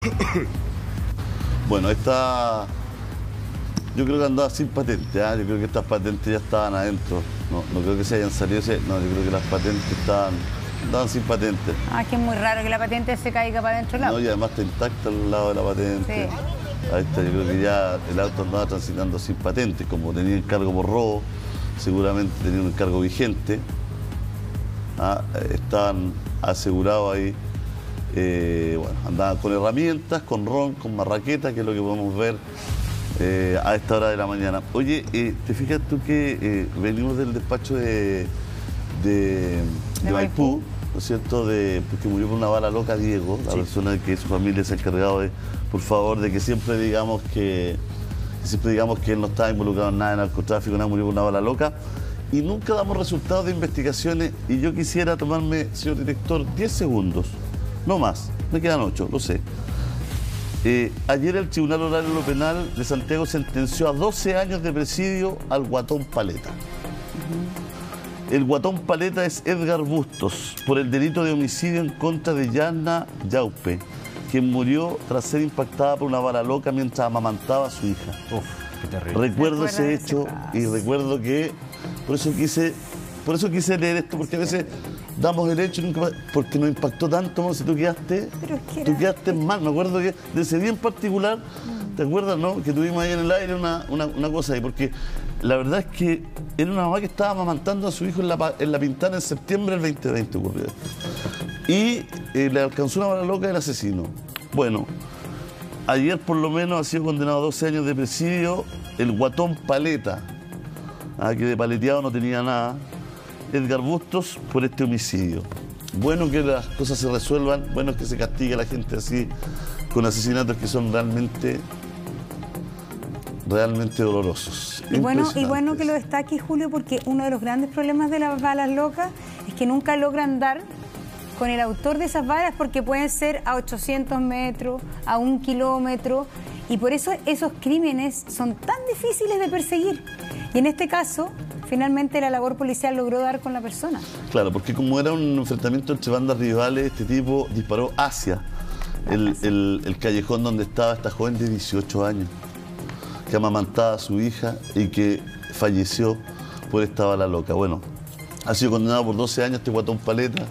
Bueno, esta... Yo creo que andaba sin patente, ¿eh? Yo creo que estas patentes ya estaban adentro. No creo que se hayan salido. No, yo creo que las patentes andaban sin patente. Ah, que es muy raro que la patente se caiga para adentro del auto. No, y además está intacta al lado de la patente. Sí. Ahí está, yo creo que ya el auto andaba transitando sin patente. Como tenía encargo por robo, seguramente tenía un encargo vigente. Estaban asegurados ahí. Bueno, andaban con herramientas, con ron, con marraqueta, que es lo que podemos ver a esta hora de la mañana. Oye, ¿te fijas tú que venimos del despacho de Maipú, ¿no es cierto? Porque murió por una bala loca Diego, la persona que su familia se ha encargado de, por favor, de que siempre digamos que él no estaba involucrado en nada de narcotráfico, nada, murió por una bala loca. Y nunca damos resultados de investigaciones, y yo quisiera tomarme, señor director, 10 segundos, no más, me quedan 8, lo sé. Ayer el Tribunal Oral Lo Penal de Santiago sentenció a 12 años de presidio al Guatón Paleta. El Guatón Paleta es Edgar Bustos, por el delito de homicidio en contra de Yana Yaupe, quien murió tras ser impactada por una bala loca mientras amamantaba a su hija. Uf, qué terrible. Recuerdo ese hecho y recuerdo que... Por eso quise leer esto, porque a veces damos el hecho y nunca, porque nos impactó tanto, si tú quedaste mal. Me acuerdo que de ese día en particular, ¿te acuerdas, no? Que tuvimos ahí en el aire una cosa ahí, porque la verdad es que era una mamá que estaba amamantando a su hijo en la Pintana en septiembre del 2020 ocurrió esto. Y le alcanzó una bala loca el asesino. Bueno, ayer por lo menos ha sido condenado a 12 años de presidio el Guatón Paleta, que de paleteado no tenía nada, Edgar Bustos, por este homicidio. Bueno que las cosas se resuelvan, bueno que se castigue a la gente así, con asesinatos que son realmente dolorosos. Y bueno que lo destaque, Julio, porque uno de los grandes problemas de las balas locas es que nunca logran dar con el autor de esas balas, porque pueden ser a 800 metros, a 1 kilómetro, y por eso esos crímenes son tan difíciles de perseguir. Y en este caso, finalmente la labor policial logró dar con la persona. Claro, porque como era un enfrentamiento entre bandas rivales, este tipo disparó hacia el callejón donde estaba esta joven de 18 años, que amamantaba a su hija y que falleció por esta bala loca. Bueno, ha sido condenado por 12 años este Guatón Paleta.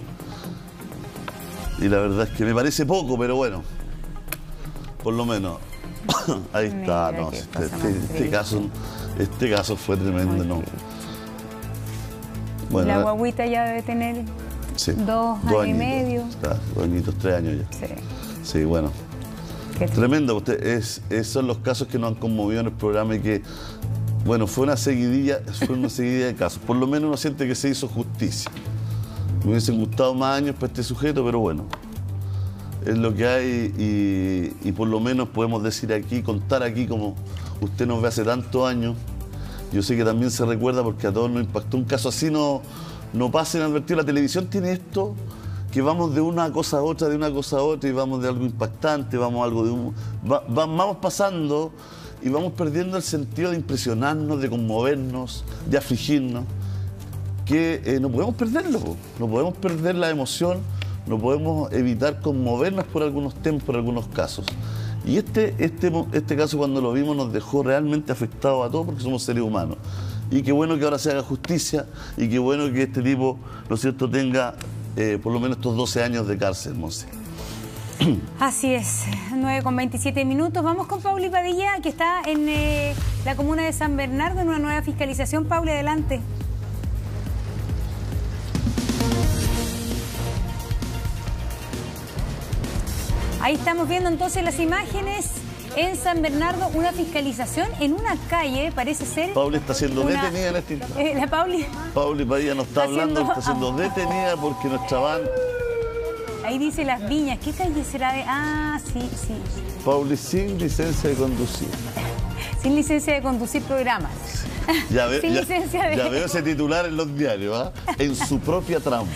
Y la verdad es que me parece poco, pero bueno, por lo menos, ahí está. No, este caso fue tremendo, ¿no? Bueno, la guaguita ya debe tener 2 años y medio. 2 añitos, 3 años ya. Sí, bueno. Tremendo. Son los casos que nos han conmovido en el programa y que, bueno, fue una seguidilla de casos. Por lo menos uno siente que se hizo justicia. Me hubiesen gustado más años para este sujeto, pero bueno, es lo que hay y por lo menos podemos decir aquí, contar aquí como usted nos ve hace tantos años. Yo sé que también se recuerda porque a todos nos impactó un caso así, no pasa inadvertido. La televisión tiene esto, que vamos de una cosa a otra, y vamos de algo impactante, vamos pasando y vamos perdiendo el sentido de impresionarnos, de conmovernos, de afligirnos, que no podemos perderlo, no podemos perder la emoción, no podemos evitar conmovernos por algunos temas, por algunos casos. Y este caso, cuando lo vimos, nos dejó realmente afectados a todos porque somos seres humanos. Y qué bueno que ahora se haga justicia y qué bueno que este tipo, ¿no es cierto?, tenga por lo menos estos 12 años de cárcel, Monse. Así es, 9:27. Vamos con Pauli Padilla, que está en la comuna de San Bernardo en una nueva fiscalización. Pauli, adelante. Ahí estamos viendo entonces las imágenes en San Bernardo, una fiscalización en una calle, parece ser... Pauli está siendo detenida en este instante. La Pauli Padilla nos está hablando, está siendo detenida porque nuestra van... Ahí dice Las Viñas, ¿qué calle será de...? Ah, sí. Pauli sin licencia de conducir. Sin licencia de conducir programas. Ya, Sin licencia de... ya veo ese titular en los diarios, ¿ah? En su propia trampa.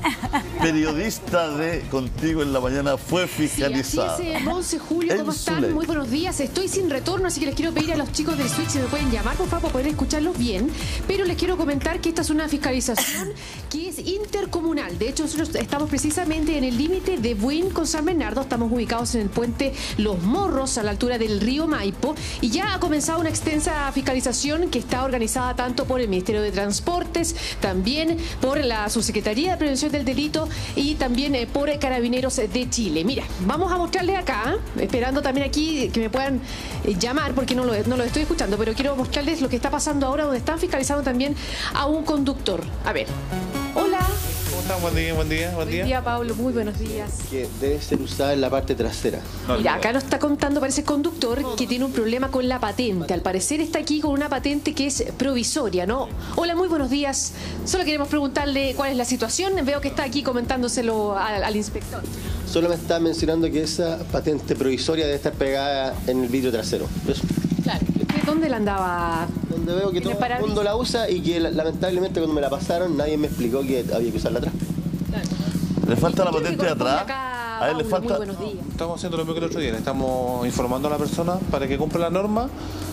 Periodista de Contigo en la Mañana fue fiscalizada. Sí, así es, Monse, Julio, ¿cómo están? Muy buenos días. Estoy sin retorno, así que les quiero pedir a los chicos del Switch si me pueden llamar, por favor, para poder escucharlos bien. Pero les quiero comentar que esta es una fiscalización que es intercomunal. De hecho, nosotros estamos precisamente en el límite de Buin con San Bernardo. Estamos ubicados en el puente Los Morros, a la altura del río Maipo. Y ya ha comenzado una extensa fiscalización que está organizada tanto por el Ministerio de Transportes, también por la Subsecretaría de Prevención del Delito y también por Carabineros de Chile. Mira, vamos a mostrarles acá, esperando también aquí que me puedan llamar, porque no lo estoy escuchando, pero quiero mostrarles lo que está pasando ahora, donde están fiscalizando también a un conductor. A ver. Hola. ¿Cómo están? Buen día, buen día, buen día. Buen día, Pablo. Muy buenos días. Que debe ser usada en la parte trasera. Mira, acá nos está contando, parece el conductor, que tiene un problema con la patente. Al parecer está aquí con una patente que es provisoria, ¿no? Hola, muy buenos días. Solo queremos preguntarle cuál es la situación. Veo que está aquí comentándoselo al inspector. Solo me está mencionando que esa patente provisoria debe estar pegada en el vidrio trasero. Eso. Claro. ¿Dónde la andaba? Donde veo que todo el mundo la usa y que lamentablemente cuando me la pasaron nadie me explicó que había que usarla atrás. Claro. ¿Le falta la patente de atrás? Acá, A él le Paulo, falta... muy buenos días. Estamos haciendo lo mismo que el otro día. Le estamos informando a la persona para que cumpla la norma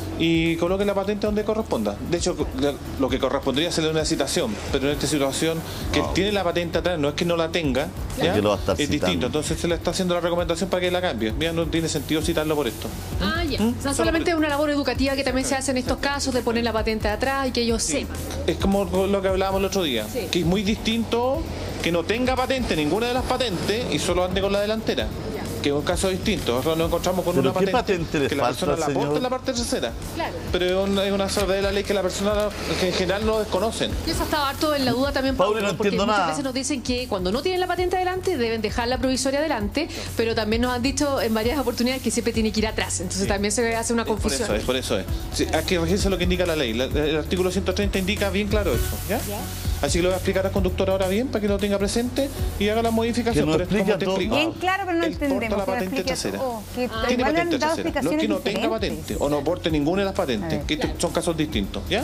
y coloque la patente donde corresponda. De hecho, lo que correspondería sería una citación, pero en esta situación que tiene la patente atrás, no es que no la tenga, ¿ya? Que lo va a estar es citando. distinto. Entonces se le está haciendo la recomendación para que la cambie. Mira, no tiene sentido citarlo por esto. Ah, ya. O sea, solamente es una labor educativa que también se hace en estos casos, de poner la patente de atrás y que ellos sepan. Es como lo que hablábamos el otro día, que es muy distinto que no tenga patente, ninguna de las patentes, y solo ande con la delantera. Que es un caso distinto. Nosotros nos encontramos con una patente le que la falta persona al la señor? aporta en la parte trasera. Claro. Pero es una sorda de la ley que la persona que en general no desconocen. Y eso estaba harto en la duda también, Pablo, Pablo, no porque entiendo muchas nada. veces nos dicen que cuando no tienen la patente adelante deben dejar la provisoria adelante, pero también nos han dicho en varias oportunidades que siempre tiene que ir atrás. Entonces también se hace una confusión. Por eso es. Sí, hay que regirse lo que indica la ley. El artículo 130 indica bien claro eso. ¿Ya? Así que lo voy a explicar al conductor ahora bien para que lo tenga presente y haga la modificación. Que nos Pero es como explica te todo. explico. Bien claro, pero no Él entendemos. porta la que me patente explique trasera. todo, que Tiene igual patente han dado trasera. No es que no tenga diferentes. patente o no porte ninguna de las patentes, que estos son casos distintos. ¿Ya?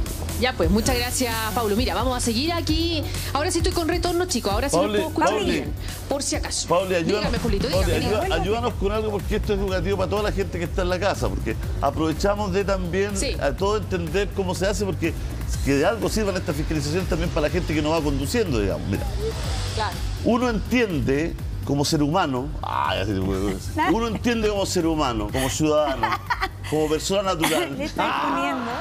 Ya pues, muchas gracias, Pablo. Mira, vamos a seguir aquí. Ahora sí estoy con retorno, chicos. Ahora sí Pauli, los puedo escuchar Pauli. bien. Por si acaso. Pauli, ayúdanos, Dígame, Julito, Pauli, dígame. ayúdanos con algo, porque esto es educativo para toda la gente que está en la casa, porque aprovechamos de también a todo entender cómo se hace, porque que de algo sirvan esta fiscalización también para la gente que no va conduciendo, digamos. Mira, Claro. uno entiende como ser humano, uno entiende como ser humano, como ciudadano, como persona natural. Le estoy poniendo.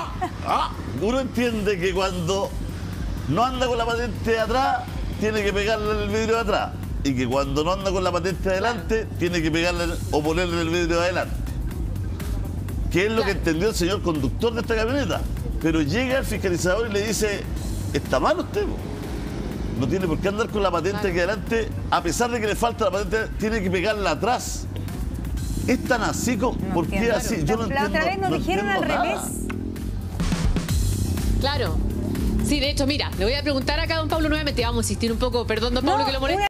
Uno entiende que cuando no anda con la patente de atrás, tiene que pegarle en el vidrio de atrás. Y que cuando no anda con la patente de adelante, tiene que pegarle o ponerle en el vidrio de adelante. Que es lo que entendió el señor conductor de esta camioneta. Pero llega el fiscalizador y le dice, está mal usted, po. No tiene por qué andar con la patente aquí adelante, a pesar de que le falta la patente, tiene que pegarla atrás. Es tan así como, ¿por qué así? Yo no La otra vez nos no dijeron al entiendo nada. revés. Claro. Sí, de hecho, mira, le voy a preguntar acá a don Pablo nuevamente. Vamos a insistir un poco, perdón, don Pablo, que lo moleste.